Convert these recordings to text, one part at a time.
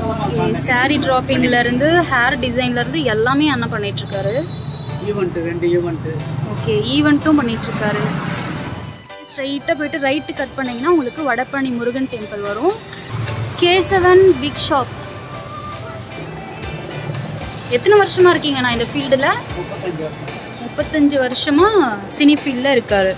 Okay, sorry டிராப்பிங்ல இருந்து hair டிசைன்ல இருந்து எல்லாமே அண்ணா பண்ணிட்டு இருக்காரு. Event 2 event. ஓகே, ஈவென்ட்டும் பண்ணிட்டு இருக்காரு. ஸ்ட்ரைட்டா போயிட்டு ரைட் கட் பண்ணீங்கன்னா உங்களுக்கு வடபழனி முருகன் டெம்பிள் வரும். Kesavan big shop. எத்தனை வருஷமா இருக்கீங்க நான் இந்த ஃபீல்டில்? 35 வருஷமா சினி ஃபீல்டில் இருக்காரு.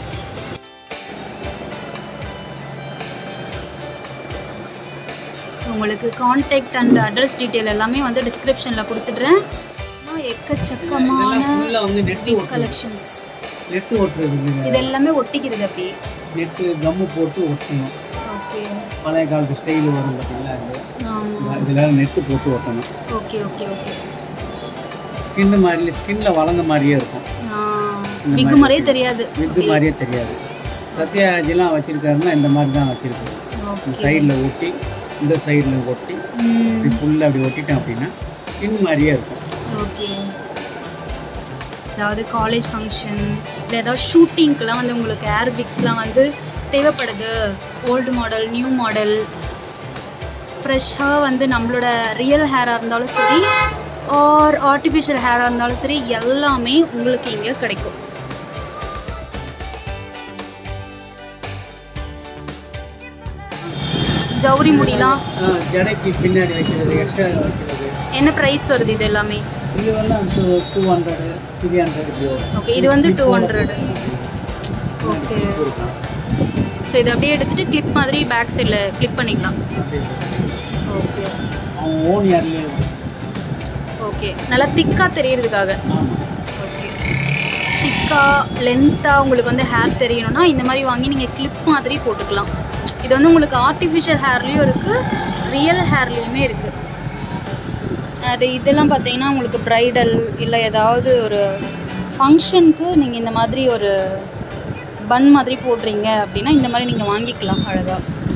உங்களுக்கு கான்டாக்ட் அண்ட் அட்ரஸ் டீட்டெயில் எல்லாமே வந்து டிஸ்கிரிப்ஷனில் கொடுத்துட்றேன். எக்கச்சக்கமான பிக் கலெக்ஷன்ஸ். நெட் ஒட்டுறது இது எல்லாமே ஒட்டிக்கிறது அப்படியே. நெட் கம்மு போட்டு ஒட்டணும். ஓகே, பழைய காலத்து ஸ்டைல் வரும் பார்த்தீங்களா, இதெல்லாம் நெட் போட்டு ஒட்டணும். Okay okay okay. ஸ்கின் மாதிரி ஸ்கின்ல வளர்ந்த மாதிரியே இருக்கும். விக்கு மாதிரியே தெரியாது. விக்கு மாதிரியே தெரியாது. சத்யாஜிலாம் வச்சிருக்காருன்னா இந்த மாதிரி தான் வச்சிருக்காரு. இந்த சைடில் ஒட்டி இந்த சைடில் ஒட்டி இப்படி ஃபுல்லாக அப்படி ஒட்டிட்டேன் அப்படின்னா ஸ்கின் மாதிரியே இருக்கும். ஓகே, அதாவது காலேஜ் ஃபங்க்ஷன் இல்லை ஏதாவது ஷூட்டிங்க்கெலாம் வந்து உங்களுக்கு ஹேர் விக்ஸ்லாம் வந்து தேவைப்படுது. ஓல்டு மாடல், நியூ மாடல், ஃப்ரெஷ்ஷாக வந்து நம்மளோட ரியல் ஹேராக இருந்தாலும் சரி ஆர் ஆர்டிஃபிஷியல் ஹேராக இருந்தாலும் சரி எல்லாமே உங்களுக்கு இங்கே கிடைக்கும். ஜவுரி முடிலாம் ஜடைக்கு பின்னாடி வைக்கிறது, எக்ஸ்ட்ரா வைக்கிறது. என்ன ப்ரைஸ் வருது இது எல்லாமே? இது வந்து 200 300. ஓகே, இது வந்து 200. ஓகே, ஸோ இதை அப்படியே எடுத்துகிட்டு கிளிப் மாதிரி பேக் சைடில் கிளிப் பண்ணிக்கலாம். ஓகே ஓகே, நல்லா திக்காக தெரியறதுக்காக. ஓகே, திக்காக லென்த்தாக உங்களுக்கு வந்து ஹேர் தெரியணும்னா இந்த மாதிரி வாங்கி நீங்கள் கிளிப் மாதிரி போட்டுக்கலாம். இது வந்து உங்களுக்கு ஆர்டிஃபிஷியல் ஹேர்லேயும் இருக்குது, ரியல் ஹேர்லேயுமே இருக்குது. அது இதெல்லாம் பார்த்தீங்கன்னா உங்களுக்கு ப்ரைடல் இல்லை ஏதாவது ஒரு ஃபங்க்ஷனுக்கு நீங்கள் இந்த மாதிரி ஒரு பன் மாதிரி போடுறீங்க அப்படின்னா இந்த மாதிரி நீங்கள் வாங்கிக்கலாம் அழகாக.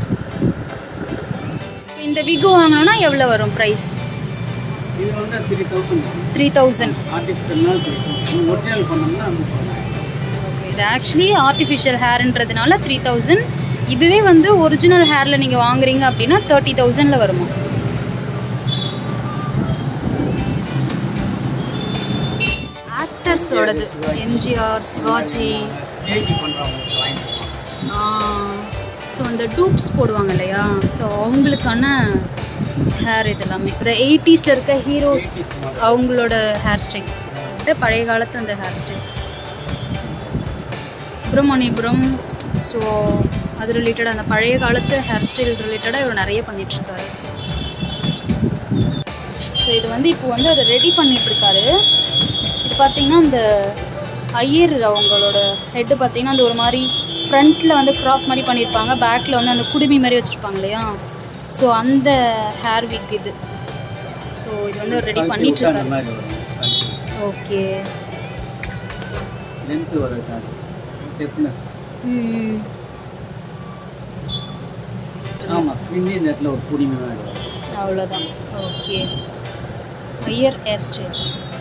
இந்த விகு வாங்கினோன்னா எவ்வளோ வரும் ப்ரைஸ்? இது வந்து 3000. ஆர்டிஃபிஷியல்னால் 3000. ஒரிஜினல் பண்ணோம்னா ஓகே, இது ஆக்சுவலி ஆர்டிஃபிஷியல் ஹேர்ன்றதுனால 3000. இதுவே வந்து ஒரிஜினல் ஹேரில் நீங்கள் வாங்குறீங்க அப்படின்னா 30,000 வருமா? ஆக்டர்ஸோடது எம்ஜிஆர், சிவாஜி. ஸோ அந்த டூப்ஸ் போடுவாங்க இல்லையா, ஸோ அவங்களுக்கான ஹேர் இது எல்லாமே. இந்த 80s இருக்க ஹீரோஸ் அவங்களோட ஹேர் ஸ்டைல், பழைய காலத்து அந்த ஹேர் ஸ்டைல். சுப்ரமணியபுரம், ஸோ அது ரிலேட்டடாக அந்த பழைய காலத்து ஹேர் ஸ்டைல் ரிலேட்டடாக இவர் நிறைய பண்ணிகிட்ருக்காரு. ஸோ இது வந்து இப்போ வந்து அதை ரெடி பண்ணிகிட்ருக்காரு. இது பார்த்திங்கன்னா இந்த ஐயர் அவங்களோட ஹெட்டு பார்த்திங்கன்னா அந்த ஒரு மாதிரி ஃப்ரண்ட்டில் வந்து க்ராப் மாதிரி பண்ணியிருப்பாங்க, பேக்கில் வந்து அந்த குடுமி மாதிரி வச்சுருப்பாங்க இல்லையா, ஸோ அந்த ஹேர் விக் இது. ஸோ இது வந்து ரெடி பண்ணிகிட்ருக்காரு. ஓகே, அவ்வளோதான். Okay, Iyer hair style,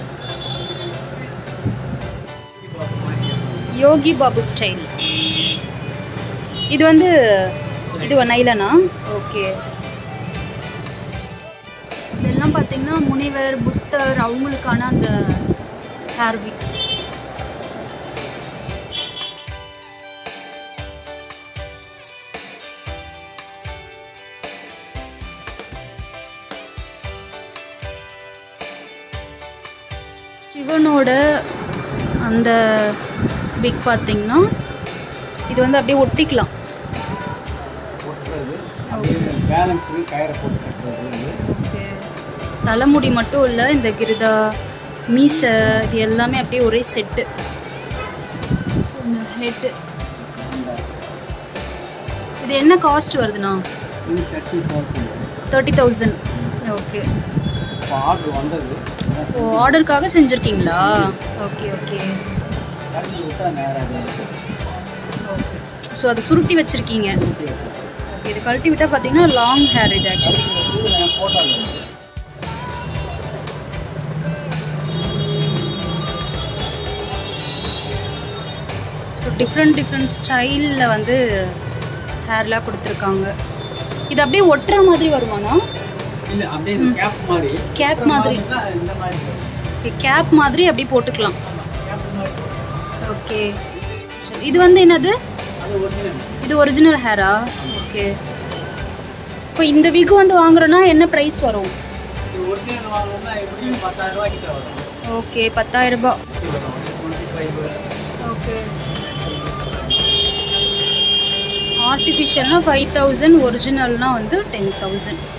Yogi Babu style. இது வந்து இது நைலனா? ஓகே, இதெல்லாம் பார்த்தீங்கன்னா முனிவர், புத்தர் அவங்களுக்கான அந்த ஹேர் விக்ஸ். சிவனோட அந்த பிக் பார்த்தீங்கன்னா இது வந்து அப்படியே ஒட்டிக்கலாம். ஓகே, தலைமுடி மட்டும் இல்லை, இந்த கிருதா, மீசை, இது எல்லாமே அப்படியே ஒரே செட்டு. ஸோ இந்த ஹெட்டு இது என்ன காஸ்ட் வருதுண்ணா? 30,000. ஓகே, ஓ ஆர்டருக்காக செஞ்சுருக்கீங்களா? ஓகே ஓகே ஓகே, ஸோ அதை சுருட்டி வச்சுருக்கீங்க. ஓகே, இது கழட்டி விட்டால் பார்த்தீங்கன்னா லாங் ஹேர் இது ஆக்சுவலி. ஸோ டிஃப்ரெண்ட் ஸ்டைலில் வந்து ஹேர்லாம் கொடுத்துருக்காங்க. இது அப்படியே ஒட்டுற மாதிரி வருமானா? இல்லை அப்படியே இந்த கேப் மாதிரி கேப் மாதிரி இந்த மாதிரி கேப் மாதிரி அப்படி போட்டுக்கலாம். கேப் மாதிரி. ஓகே. இது வந்து என்னது? அது ஒரிஜினல். இது ஒரிஜினல் ஹேரா? ஓகே. இப்போ இந்த விக் வந்து வாங்குறோன்னா என்ன ப்ரைஸ் வரும்? இது ஒரிஜினல் வாங்கணும்னா எப்படியும் 10,000 ரூபாய் கிட்ட வரும். ஓகே, 10,000 ரூபாய். 25. ஓகே. ஆர்டிஃபிஷியல்னா 5,000, ஒரிஜினல்னா வந்து 10,000.